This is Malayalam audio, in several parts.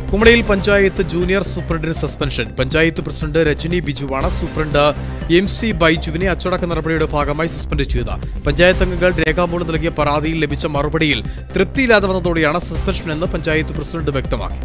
കുമളിയിൽ പഞ്ചായത്ത് ജൂനിയർ സൂപ്രണ്ടിന് സസ്പെൻഷൻ. പഞ്ചായത്ത് പ്രസിഡന്റ് രജനി ബിജുവാണ് സൂപ്രണ്ട് MC ബൈജുവിനെ അച്ചടക്ക നടപടിയുടെ ഭാഗമായി സസ്പെൻഡ് ചെയ്തത്. പഞ്ചായത്ത് അംഗങ്ങൾ രേഖാമൂലം നൽകിയ പരാതിയിൽ ലഭിച്ച മറുപടിയിൽ തൃപ്തിയില്ലാതെ വന്നതോടെയാണ് സസ്പെൻഷനെന്ന് പഞ്ചായത്ത് പ്രസിഡന്റ് വ്യക്തമാക്കി.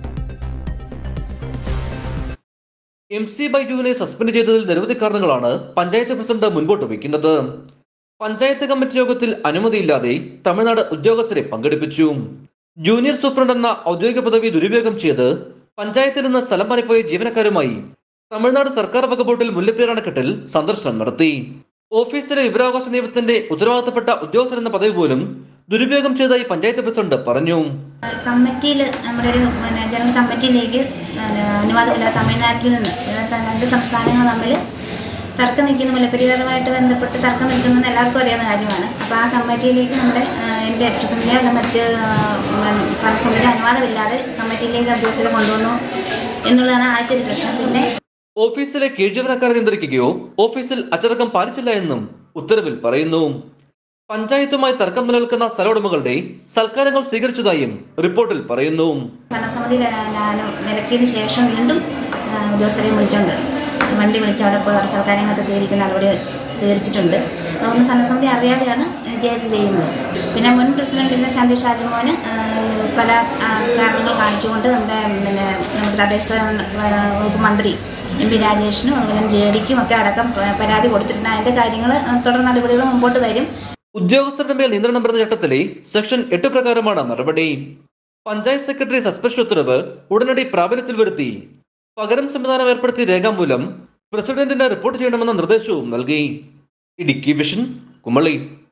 MC ബൈജുവിനെ സസ്പെൻഡ് ചെയ്തതിൽ നിരവധി കാരണങ്ങളാണ് പഞ്ചായത്ത് പ്രസിഡന്റ് മുൻപോട്ട് വയ്ക്കുന്നത്. പഞ്ചായത്ത് കമ്മിറ്റി യോഗത്തിൽ അനുമതിയില്ലാതെ തമിഴ്നാട് ഉദ്യോഗസ്ഥരെ പങ്കെടുപ്പിച്ചു. ജൂനിയർ സൂപ്രണ്ട് എന്ന ഔദ്യോഗിക പദവി ദുരുപയോഗം ചെയ്ത് പഞ്ചായത്തിൽ നിന്ന് സ്ഥലം മാറിപ്പോയ ജീവനക്കാരുമായി തമിഴ്നാട് സർക്കാർ വകുപ്പുകളിൽ മുല്ലപ്പെരിയാർ അണക്കെട്ടിൽ സന്ദർശനം നടത്തി. ഓഫീസിലെ വിവരാവകാശ നിയമത്തിന്റെ ഉത്തരവാദിത്തപ്പെട്ട ഉദ്യോഗസ്ഥൻ എന്ന പദവി പോലും ദുരുപയോഗം ചെയ്തതായി പഞ്ചായത്ത് പ്രസിഡന്റ് പറഞ്ഞു. കമ്മിറ്റിയിൽ നമ്മുടെ ഒരു ജനറൽ കമ്മിറ്റിയിലേക്ക് അനുവാദമില്ലാതെ തമിഴ്നാട്ടിൽ നിന്ന് രണ്ട് സംസ്ഥാനങ്ങൾ തമ്മിൽ തർക്കം നിൽക്കുന്ന മുല്ലപ്പെരിയാറുമായിട്ട് ബന്ധപ്പെട്ട് തർക്കം നിൽക്കുന്നത് എല്ലാവർക്കും അറിയാവുന്ന കാര്യമാണ്. അപ്പോൾ ആ കമ്മിറ്റിയിലേക്ക് നമ്മുടെ എൻ്റെ പ്രസിഡന്റിനെ അല്ല മറ്റ് ഭരണസമിതി അനുവാദമില്ലാതെ കമ്മിറ്റിയിലേക്ക് ഉദ്യോഗസ്ഥരെ കൊണ്ടുവന്നു എന്നുള്ളതാണ് ആദ്യത്തെ ഒരു പ്രശ്നം. പിന്നെ ഓഫീസിലെ കീഴ്ജീവനക്കാരെ നിയന്ത്രിക്കുകയോ ഓഫീസിൽ അച്ചടക്കം പാലിച്ചില്ല എന്നും ഉത്തരവിൽ പറയുന്നു. പഞ്ചായത്തുമായി തർക്കം നിലനിൽക്കുന്ന സ്ഥല ഉടമകളുടെ സൽക്കാരങ്ങൾ സ്വീകരിച്ചതായും റിപ്പോർട്ടിൽ പറയുന്നു. ഭരണസമിതി വിലക്കിയതിനു ശേഷം വീണ്ടും ഉദ്യോഗസ്ഥരെ വിളിച്ചുകൊണ്ട് വണ്ടി വിളിച്ച് അവിടെ പോയി സൽക്കാരങ്ങളൊക്കെ സ്വീകരിക്കുന്ന നടപടി സ്വീകരിച്ചിട്ടുണ്ട്. അതൊന്നും ഭരണസമിതി അറിയാതെയാണ് കേസ് ചെയ്യുന്നത്. പിന്നെ മുൻ പ്രസിഡന്റിന്റെ ശാന്തി ഷാജിമോന് പല കാരണങ്ങൾ കാണിച്ചുകൊണ്ട് നമ്മുടെ തദ്ദേശ വകുപ്പ് മന്ത്രി MP രാജേഷിനും അതുപോലെ JDക്കും ഒക്കെ അടക്കം പരാതി കൊടുത്തിട്ടുണ്ട്. അതിന്റെ കാര്യങ്ങൾ തുടർ നടപടികൾ മുമ്പോട്ട് വരും. ഉദ്യോഗസ്ഥരുടെ മേൽ നിയന്ത്രണം വരുന്ന ചട്ടത്തിലെ സെക്ഷൻ 8 പ്രകാരമാണ് നടപടി. പഞ്ചായത്ത് സെക്രട്ടറി സസ്പെൻഷൻ ഉത്തരവ് ഉടനടി പ്രാബല്യത്തിൽ വരുത്തി പകരം സംവിധാനം ഏർപ്പെടുത്തിയ രേഖാമൂലം പ്രസിഡന്റിന് റിപ്പോർട്ട് ചെയ്യണമെന്ന നിർദ്ദേശവും നൽകി. ഇടുക്കി വിഷൻ, കുമളി.